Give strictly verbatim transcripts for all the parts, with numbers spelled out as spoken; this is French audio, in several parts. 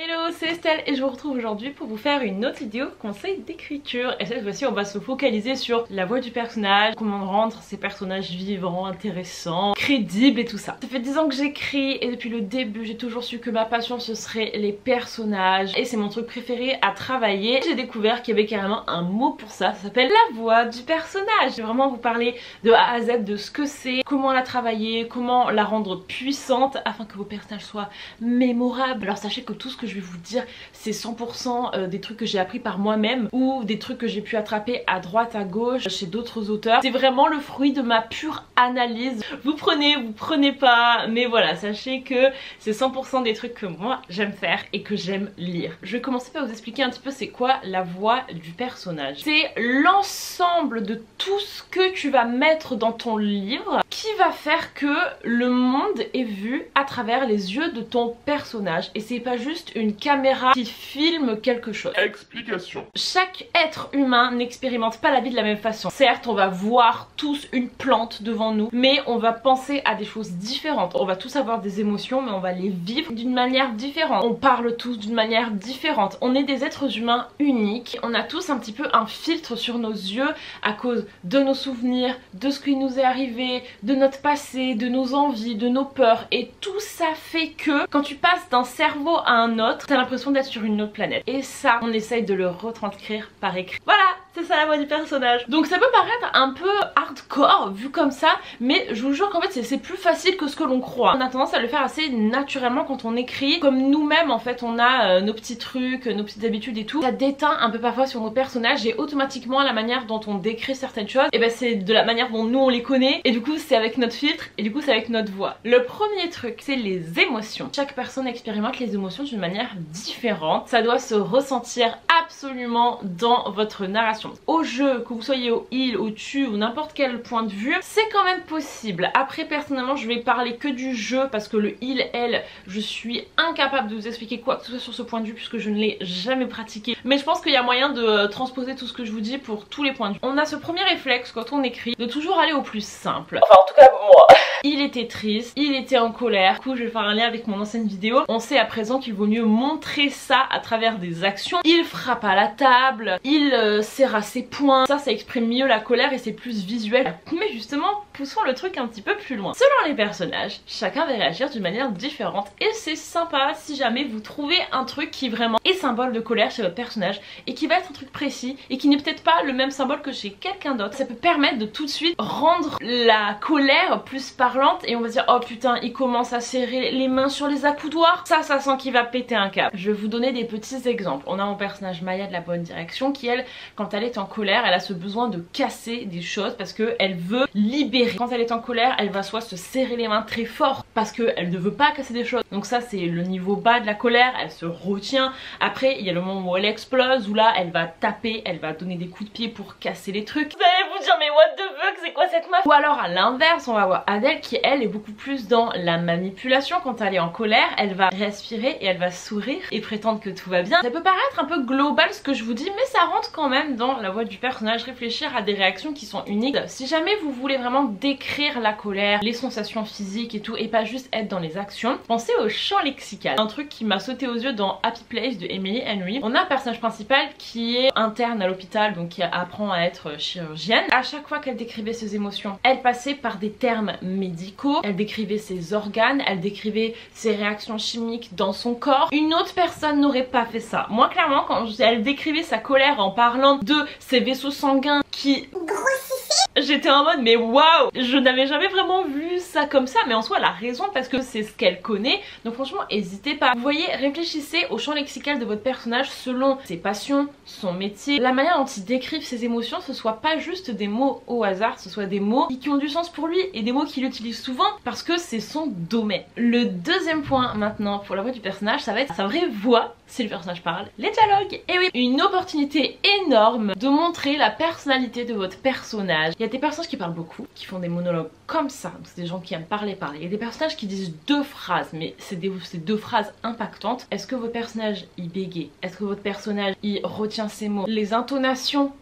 Hello, c'est Estelle et je vous retrouve aujourd'hui pour vous faire une autre vidéo conseil d'écriture. Et cette fois-ci on va se focaliser sur la voix du personnage, comment rendre ces personnages vivants, intéressants, crédibles et tout ça. Ça fait dix ans que j'écris et depuis le début j'ai toujours su que ma passion ce serait les personnages et c'est mon truc préféré à travailler. J'ai découvert qu'il y avait carrément un mot pour ça, ça s'appelle la voix du personnage. Je vais vraiment vous parler de A à Z de ce que c'est, comment la travailler, comment la rendre puissante afin que vos personnages soient mémorables. Alors sachez que tout ce que je vais vous dire c'est cent pour cent des trucs que j'ai appris par moi-même ou des trucs que j'ai pu attraper à droite à gauche chez d'autres auteurs. C'est vraiment le fruit de ma pure analyse. Vous prenez, vous prenez pas, mais voilà, sachez que c'est cent pour cent des trucs que moi j'aime faire et que j'aime lire. Je vais commencer par vous expliquer un petit peu c'est quoi la voix du personnage. C'est l'ensemble de tout ce que tu vas mettre dans ton livre qui va faire que le monde est vu à travers les yeux de ton personnage et c'est pas juste une caméra qui filme quelque chose. Explication. Chaque être humain n'expérimente pas la vie de la même façon. Certes, on va voir tous une plante devant nous, mais on va penser à des choses différentes. On va tous avoir des émotions, mais on va les vivre d'une manière différente. On parle tous d'une manière différente. On est des êtres humains uniques. On a tous un petit peu un filtre sur nos yeux à cause de nos souvenirs, de ce qui nous est arrivé, de notre passé, de nos envies, de nos peurs. Et tout ça fait que quand tu passes d'un cerveau à un autre, t'as l'impression d'être sur une autre planète. Et ça, on essaye de le retranscrire par écrit. Voilà, c'est ça la voix du personnage. Donc ça peut paraître un peu hardcore vu comme ça, mais je vous jure qu'en fait c'est plus facile que ce que l'on croit. On a tendance à le faire assez naturellement quand on écrit. Comme nous-mêmes en fait on a euh, nos petits trucs, nos petites habitudes et tout. Ça déteint un peu parfois sur nos personnages et automatiquement la manière dont on décrit certaines choses, et ben c'est de la manière dont nous on les connaît et du coup c'est avec notre filtre et du coup c'est avec notre voix. Le premier truc c'est les émotions. Chaque personne expérimente les émotions d'une manière différente. Ça doit se ressentir absolument dans votre narration. Au jeu, que vous soyez au heal, au tu ou n'importe quel point de vue, c'est quand même possible. Après personnellement je vais parler que du jeu parce que le heal, elle, je suis incapable de vous expliquer quoi que ce soit sur ce point de vue puisque je ne l'ai jamais pratiqué. Mais je pense qu'il y a moyen de transposer tout ce que je vous dis pour tous les points de vue. On a ce premier réflexe quand on écrit de toujours aller au plus simple. Enfin en tout cas moi. Il était triste, il était en colère. Du coup je vais faire un lien avec mon ancienne vidéo. On sait à présent qu'il vaut mieux montrer ça à travers des actions. Il frappe à la table, il euh, serre à ses poings. Ça, ça exprime mieux la colère et c'est plus visuel. Mais justement, poussons le truc un petit peu plus loin. Selon les personnages, chacun va réagir d'une manière différente et c'est sympa si jamais vous trouvez un truc qui vraiment est symbole de colère chez votre personnage et qui va être un truc précis et qui n'est peut-être pas le même symbole que chez quelqu'un d'autre. Ça peut permettre de tout de suite rendre la colère plus parlante et on va se dire oh putain il commence à serrer les mains sur les accoudoirs. Ça, ça sent qu'il va péter un câble. Je vais vous donner des petits exemples. On a mon personnage Maya de la bonne direction qui elle, quand elle est en colère, elle a ce besoin de casser des choses parce qu'elle veut libérer. Quand elle est en colère, elle va soit se serrer les mains très fort parce qu'elle ne veut pas casser des choses. Donc ça c'est le niveau bas de la colère, elle se retient. Après il y a le moment où elle explose, où là elle va taper, elle va donner des coups de pied pour casser les trucs. Vous allez vous dire mais what the fuck, c'est quoi cette meuf? Ou alors à l'inverse, on va voir Adèle qui elle est beaucoup plus dans la manipulation. Quand elle est en colère, elle va respirer et elle va sourire et prétendre que tout va bien. Ça peut paraître un peu global ce que je vous dis, mais ça rentre quand même dans la voix du personnage. Réfléchir à des réactions qui sont uniques. Si jamais vous voulez vraiment décrire la colère, les sensations physiques et tout, et pas juste être dans les actions, pensez au champ lexical. Un truc qui m'a sauté aux yeux dans Happy Place de Emily Henry. On a un personnage principal qui est interne à l'hôpital, donc qui apprend à être chirurgienne. À chaque fois qu'elle décrivait ses émotions, elle passait par des termes médicaux, elle décrivait ses organes, elle décrivait ses réactions chimiques dans son corps. Une autre personne n'aurait pas fait ça. Moi clairement quand elle décrivait sa colère en parlant de ses vaisseaux sanguins qui grossissaient, j'étais en mode mais waouh, je n'avais jamais vraiment vu ça comme ça, mais en soi elle a raison parce que c'est ce qu'elle connaît, donc franchement n'hésitez pas. Vous voyez, réfléchissez au champ lexical de votre personnage selon ses passions, son métier, la manière dont il décrive ses émotions, ce soit pas juste des mots au hasard, ce soit des mots qui ont du sens pour lui et des mots qu'il utilise souvent parce que c'est son domaine. Le deuxième point maintenant pour la voix du personnage, ça va être sa vraie voix si le personnage parle, les dialogues. Et oui, une opportunité énorme de montrer la personnalité de votre personnage. Il y a des personnages qui parlent beaucoup, qui font des monologues comme ça, c'est des gens qui aiment parler parler. Il y a des personnages qui disent deux phrases, mais c'est deux phrases impactantes. Est-ce que votre personnage il bégaye? Est-ce que votre personnage il retient ses mots? Les intonations, les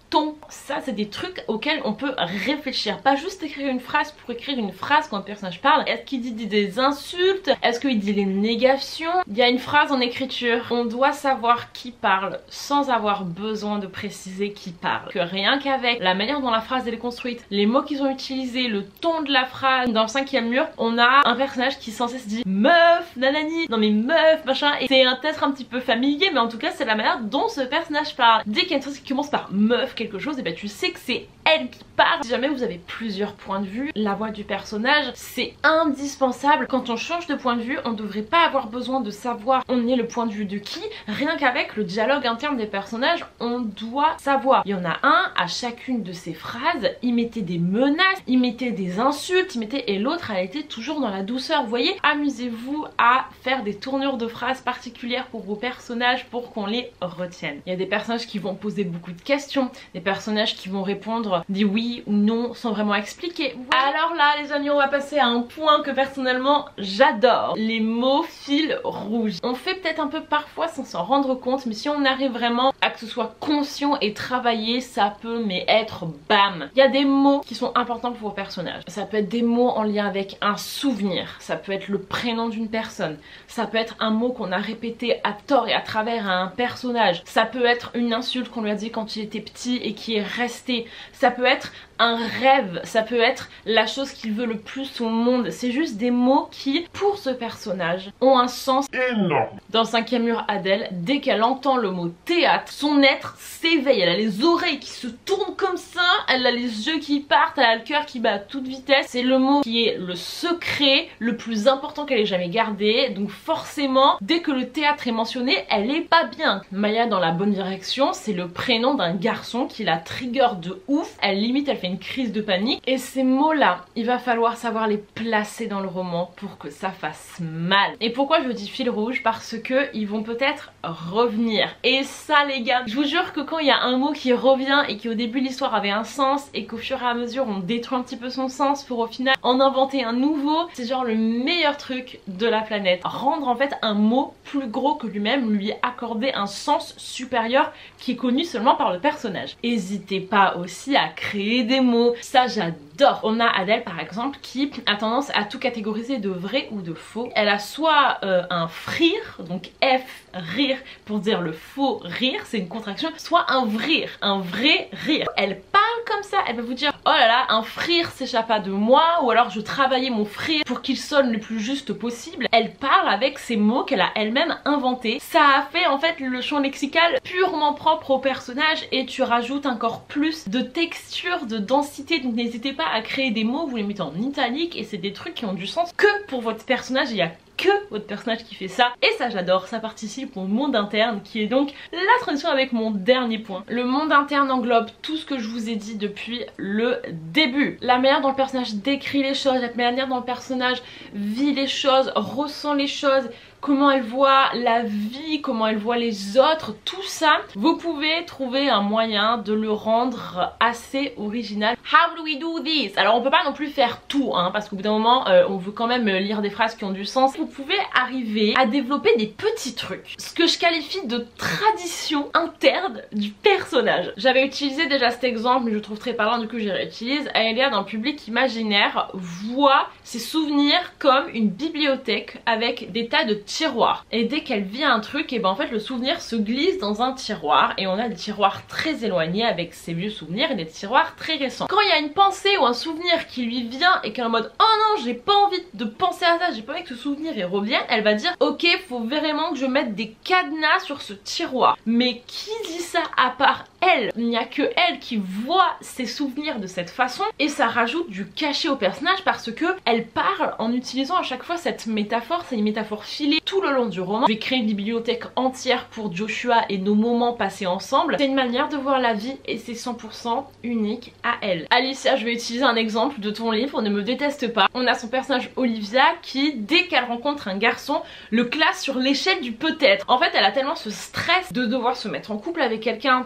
ton. Ça c'est des trucs auxquels on peut réfléchir, pas juste écrire une phrase pour écrire une phrase quand un personnage parle. Est-ce qu'il dit des insultes? Est-ce qu'il dit les négations? Il y a une phrase en écriture, on doit savoir qui parle sans avoir besoin de préciser qui parle. Que rien qu'avec la manière dont la phrase elle est construite, les mots qu'ils ont utilisés, le ton de la phrase, dans le cinquième mur, on a un personnage qui sans cesse dit meuf, nanani, non mais meuf, machin, et c'est peut-être un petit peu familier, mais en tout cas c'est la manière dont ce personnage parle. Dès qu'il y a une phrase qui commence par meuf quelque chose, et ben tu sais que c'est elle qui parle. Si jamais vous avez plusieurs points de vue, la voix du personnage c'est indispensable. Quand on change de point de vue, on devrait pas avoir besoin de savoir on est le point de vue de qui, rien qu'avec le dialogue interne des personnages, on doit savoir. Il y en a un, à chacune de ces phrases, il mettait des menaces, il mettait des insultes, il mettait, et l'autre elle était toujours dans la douceur. Vous voyez, amusez-vous à faire des tournures de phrases particulières pour vos personnages pour qu'on les retienne. Il y a des personnages qui vont poser beaucoup de questions, des personnages qui vont répondre des oui ou non sans vraiment expliquer. Alors là les amis, on va passer à un point que personnellement j'adore, les mots fil rouge. On fait peut-être un peu parfois sans s'en rendre compte, mais si on arrive vraiment à que ce soit conscient et travaillé, ça peut mais être bam. Il y a des mots qui sont importants pour vos personnages. Ça peut être des mots en lien avec un souvenir, ça peut être le prénom d'une personne, ça peut être un mot qu'on a répété à tort et à travers à un personnage, ça peut être une insulte qu'on lui a dit quand il était petit et qui est restée, ça peut être un rêve, ça peut être la chose qu'il veut le plus au monde. C'est juste des mots qui, pour ce personnage, ont un sens énorme. Dans le cinquième mur, Adèle, dès qu'elle entend le mot théâtre, son être s'éveille. Elle a les oreilles qui se tournent comme ça, elle a les yeux qui partent, elle a le cœur qui bat à toute vitesse. C'est le mot qui est le secret le plus important qu'elle ait jamais gardé. Donc forcément, dès que le théâtre est mentionné, elle est pas bien. Maya dans la bonne direction, c'est le prénom d'un garçon qui la trigger de ouf. Elle limite, elle fait une crise de panique, et ces mots là il va falloir savoir les placer dans le roman pour que ça fasse mal. Et pourquoi je dis fil rouge? Parce que ils vont peut-être revenir, et ça les gars, je vous jure que quand il y a un mot qui revient et qui au début de l'histoire avait un sens et qu'au fur et à mesure on détruit un petit peu son sens pour au final en inventer un nouveau, c'est genre le meilleur truc de la planète. Rendre en fait un mot plus gros que lui-même, lui accorder un sens supérieur qui est connu seulement par le personnage. N'hésitez pas aussi à créer des mots, ça j'adore. On a Adèle par exemple qui a tendance à tout catégoriser de vrai ou de faux. Elle a soit euh, un frire, donc F, rire, pour dire le faux rire, c'est une contraction, soit un vrir, un vrai rire. Elle parle comme ça, elle va vous dire oh là là, un frire s'échappa de moi, ou alors je travaillais mon frire pour qu'il sonne le plus juste possible. Elle parle avec ces mots qu'elle a elle-même inventés. Ça a fait en fait le champ lexical purement propre au personnage, et tu rajoutes encore plus de texture, de densité. Donc n'hésitez pas à créer des mots, vous les mettez en italique, et c'est des trucs qui ont du sens que pour votre personnage. Il y a que votre personnage qui fait ça, et ça j'adore. Ça participe au monde interne qui est donc la transition avec mon dernier point. Le monde interne englobe tout ce que je vous ai dit depuis le début. La manière dont le personnage décrit les choses, la manière dont le personnage vit les choses, ressent les choses, comment elle voit la vie, comment elle voit les autres, tout ça, vous pouvez trouver un moyen de le rendre assez original. How do we do this? Alors on peut pas non plus faire tout, hein, parce qu'au bout d'un moment euh, on veut quand même lire des phrases qui ont du sens. Vous pouvez arriver à développer des petits trucs, ce que je qualifie de tradition interne du personnage. J'avais utilisé déjà cet exemple, mais je trouve très parlant, du coup j'y réutilise. Aelia dans le public imaginaire voit ses souvenirs comme une bibliothèque avec des tas de tiroir, et dès qu'elle vit un truc, et ben en fait le souvenir se glisse dans un tiroir, et on a des tiroirs très éloignés avec ses vieux souvenirs et des tiroirs très récents. Quand il y a une pensée ou un souvenir qui lui vient et qu'elle est en mode oh non j'ai pas envie de penser à ça, j'ai pas envie que ce souvenir il revienne, elle va dire ok faut vraiment que je mette des cadenas sur ce tiroir. Mais qui dit ça à part elle? Il n'y a que elle qui voit ses souvenirs de cette façon, et ça rajoute du cachet au personnage parce que elle parle en utilisant à chaque fois cette métaphore. C'est une métaphore filée tout le long du roman. Je vais créer une bibliothèque entière pour Joshua et nos moments passés ensemble. C'est une manière de voir la vie et c'est cent pour cent unique à elle. Alicia, je vais utiliser un exemple de ton livre, ne me déteste pas. On a son personnage Olivia qui, dès qu'elle rencontre un garçon, le classe sur l'échelle du peut-être. En fait, elle a tellement ce stress de devoir se mettre en couple avec quelqu'un, puisque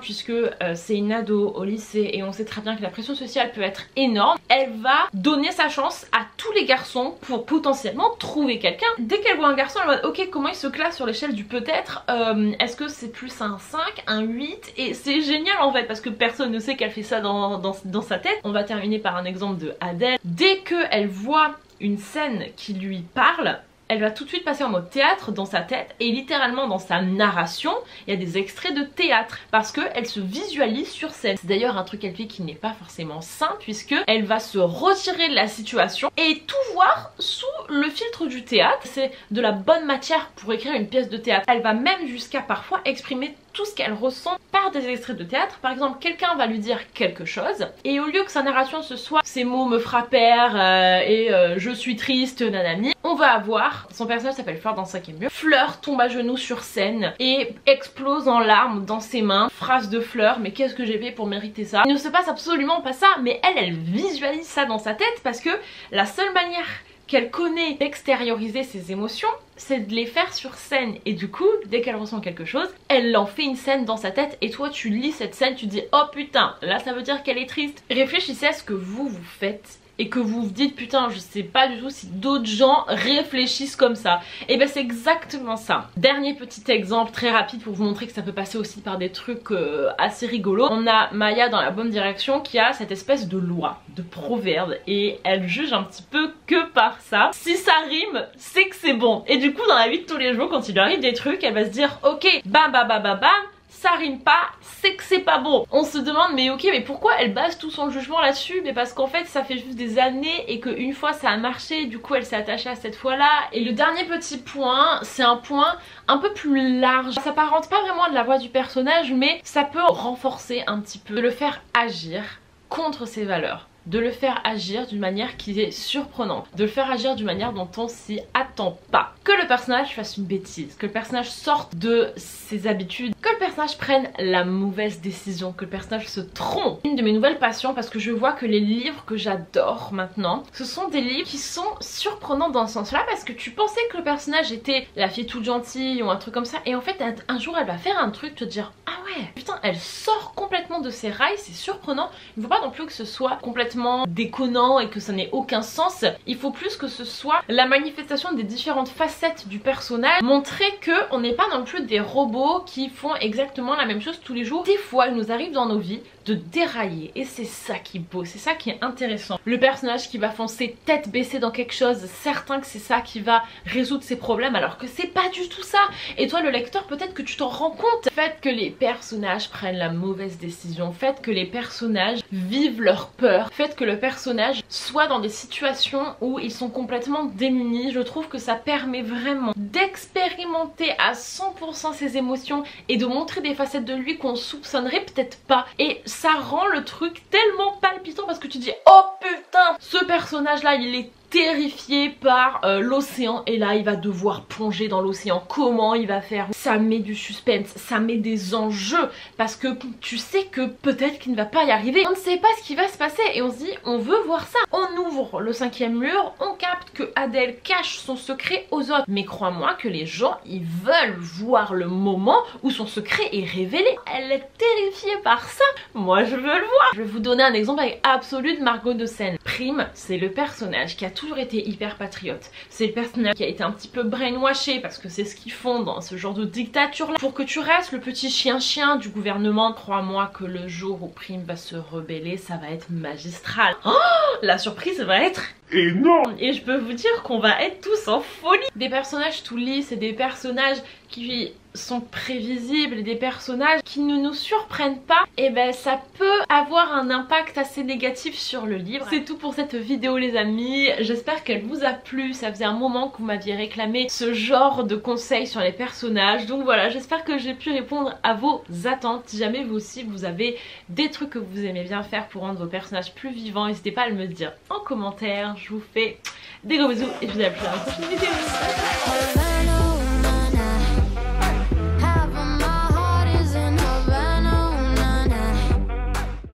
que euh, c'est une ado au lycée et on sait très bien que la pression sociale peut être énorme, elle va donner sa chance à tous les garçons pour potentiellement trouver quelqu'un. Dès qu'elle voit un garçon, elle va dire ok, comment il se classe sur l'échelle du peut-être, euh, est-ce que c'est plus un cinq, un huit? Et c'est génial en fait parce que personne ne sait qu'elle fait ça dans, dans, dans sa tête. On va terminer par un exemple de Adèle. Dès qu'elle voit une scène qui lui parle, elle va tout de suite passer en mode théâtre dans sa tête et littéralement dans sa narration, il y a des extraits de théâtre parce qu'elle se visualise sur scène. C'est d'ailleurs un truc qu'elle fait qui n'est pas forcément sain puisque elle va se retirer de la situation et tout voir sous le filtre du théâtre. C'est de la bonne matière pour écrire une pièce de théâtre. Elle va même jusqu'à parfois exprimer tout ce qu'elle ressent par des extraits de théâtre. Par exemple, quelqu'un va lui dire quelque chose et au lieu que sa narration ce soit ces mots me frappèrent euh, et euh, je suis triste nanani, on va avoir, son personnage s'appelle Fleur dans cinquième mur, Fleur tombe à genoux sur scène et explose en larmes dans ses mains. Phrase de Fleur, mais qu'est-ce que j'ai fait pour mériter ça? Il ne se passe absolument pas ça, mais elle, elle visualise ça dans sa tête parce que la seule manière qu'elle connaît d'extérioriser ses émotions, c'est de les faire sur scène. Et du coup, dès qu'elle ressent quelque chose, elle en fait une scène dans sa tête et toi tu lis cette scène, tu te dis oh putain, là ça veut dire qu'elle est triste. Réfléchissez à ce que vous vous faites et que vous vous dites putain je sais pas du tout si d'autres gens réfléchissent comme ça. Et ben c'est exactement ça. Dernier petit exemple très rapide pour vous montrer que ça peut passer aussi par des trucs euh, assez rigolos. On a Maya dans la bonne direction qui a cette espèce de loi, de proverbe et elle juge un petit peu que par ça. Si ça rime, c'est que c'est bon. Et du coup dans la vie de tous les jours quand il lui arrive des trucs, elle va se dire ok bam bam bam bam bam, ça rime pas, c'est que c'est pas bon. On se demande mais ok mais pourquoi elle base tout son jugement là-dessus? Mais parce qu'en fait ça fait juste des années et qu'une fois ça a marché, du coup elle s'est attachée à cette fois là. Et le dernier petit point, c'est un point un peu plus large. Ça s'apparente pas vraiment à de la voix du personnage mais ça peut renforcer un petit peu, de le faire agir contre ses valeurs, de le faire agir d'une manière qui est surprenante, de le faire agir d'une manière dont on s'y attend pas. Que le personnage fasse une bêtise, que le personnage sorte de ses habitudes, que le personnage prenne la mauvaise décision, que le personnage se trompe. Une de mes nouvelles passions, parce que je vois que les livres que j'adore maintenant, ce sont des livres qui sont surprenants dans ce sens-là, parce que tu pensais que le personnage était la fille toute gentille ou un truc comme ça, et en fait un jour elle va faire un truc, te dire ah ouais, putain elle sort complètement de ses rails, c'est surprenant. Il ne faut pas non plus que ce soit complètement déconnant et que ça n'ait aucun sens. Il faut plus que ce soit la manifestation des différentes facettes du personnage, montrer que on n'est pas non plus des robots qui font exactement la même chose tous les jours. Des fois il nous arrive dans nos vies de dérailler et c'est ça qui est beau, c'est ça qui est intéressant. Le personnage qui va foncer tête baissée dans quelque chose, certain que c'est ça qui va résoudre ses problèmes alors que c'est pas du tout ça. Et toi le lecteur peut-être que tu t'en rends compte. Faites que les personnages prennent la mauvaise décision, faites que les personnages vivent leur peur, faites que le personnage soit dans des situations où ils sont complètement démunis. Je trouve que ça permet vraiment d'expérimenter à cent pour cent ses émotions et de montrer des facettes de lui qu'on soupçonnerait peut-être pas. Et ça rend le truc tellement palpitant parce que tu dis oh putain, ce personnage là il est terrifié par euh, l'océan et là il va devoir plonger dans l'océan. Comment il va faire? Ça met du suspense, ça met des enjeux parce que tu sais que peut-être qu'il ne va pas y arriver. On ne sait pas ce qui va se passer et on se dit on veut voir ça. On ouvre le cinquième mur, on capte que Adèle cache son secret aux autres. Mais crois-moi que les gens ils veulent voir le moment où son secret est révélé. Elle est terrifiée par ça. Moi je veux le voir. Je vais vous donner un exemple avec Absolu de Margot de Seine. Prime, c'est le personnage qui a toujours été hyper patriote. C'est le personnage qui a été un petit peu brainwashé parce que c'est ce qu'ils font dans ce genre de dictature là. Pour que tu restes le petit chien-chien du gouvernement, crois-moi que le jour où Prime va se rebeller, ça va être magistral. Oh, la surprise va être énorme. Et je peux vous dire qu'on va être tous en folie. Des personnages tout lisses et des personnages qui sont prévisibles et des personnages qui ne nous surprennent pas, et ben ça peut avoir un impact assez négatif sur le livre. C'est tout pour cette vidéo les amis, j'espère qu'elle vous a plu. Ça faisait un moment que vous m'aviez réclamé ce genre de conseils sur les personnages, donc voilà, j'espère que j'ai pu répondre à vos attentes. Si jamais vous aussi vous avez des trucs que vous aimez bien faire pour rendre vos personnages plus vivants, n'hésitez pas à le me dire en commentaire. Je vous fais des gros bisous et je vous dis à la prochaine vidéo.